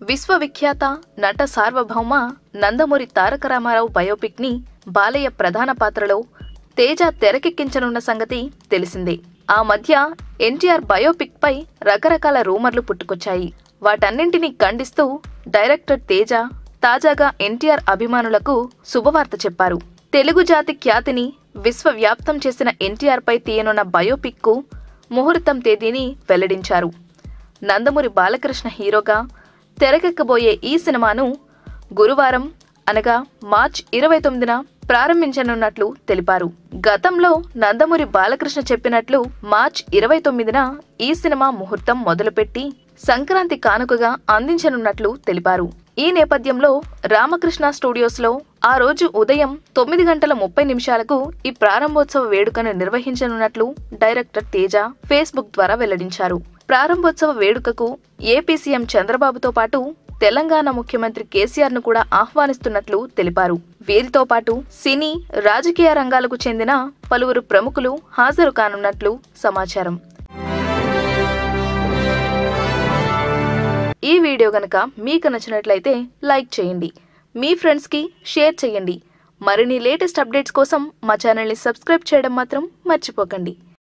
విశ్వవిఖ్యాత నట సార్వభౌమ నందమూరి తారక రామారావు బయోపిక్ ని బాలయ్య ప్రధాన పాత్రలో తేజ తెరకెక్కించనున్న సంగతి తెలిసిందే. ఆ మధ్య ఎన్టీఆర్ బయోపిక్ పై రకరకాల రూమర్లు పుట్టుకొచ్చాయి. వాటన్నింటినీ ఖండిస్తూ డైరెక్టర్ తేజ తాజాగా ఎన్టీఆర్ అభిమానులకు శుభవార్త చెప్పారు. తెలుగు జాతి ఖ్యాతిని విశ్వవ్యాప్తం చేసిన ఎన్టీఆర్ పై తీయనున్న బయోపిక్ కు ముహూర్తం తేదీని వెల్లడించారు. నందమూరి బాలకృష్ణ హీరోగా తెరకెక్కబోయే ఈ సినిమాను గురువారం అనగా మార్చి 29న ప్రారంభించనున్నట్లు తెలిపారు. గతంలో నందమూరి బాలకృష్ణ చెప్పినట్లు మార్చి 29న ఈ సినిమా ముహూర్తం మొదలుపెట్టి సంక్రాంతి కానుకగా అందించనున్నట్లు తెలిపారు. ఈ నేపథ్యంలో రామకృష్ణ స్టూడియోస్ లో ఆ రోజు ఉదయం 9:30 ఈ ప్రారంభోత్సవ వేడుకను నిర్వహించనున్నట్లు డైరెక్టర్ తేజ ఫేస్బుక్ ద్వారా వెల్లడించారు. ప్రారంభోత్సవ వేడుకకు ఏపీ సీఎం చంద్రబాబుతో పాటు తెలంగాణ ముఖ్యమంత్రి కేసీఆర్ ను కూడా ఆహ్వానిస్తున్నట్లు తెలిపారు. వీరితో పాటు సినీ, రాజకీయ రంగాలకు చెందిన పలువురు ప్రముఖులు హాజరు కానున్నట్లు సమాచారం. ఈ వీడియో గనక మీకు నచ్చినట్లయితే లైక్ చేయండి, మీ ఫ్రెండ్స్ కి షేర్ చేయండి. మరిన్ని లేటెస్ట్ అప్డేట్స్ కోసం మా ఛానల్ ని సబ్స్క్రైబ్ చేయడం మాత్రం మర్చిపోకండి.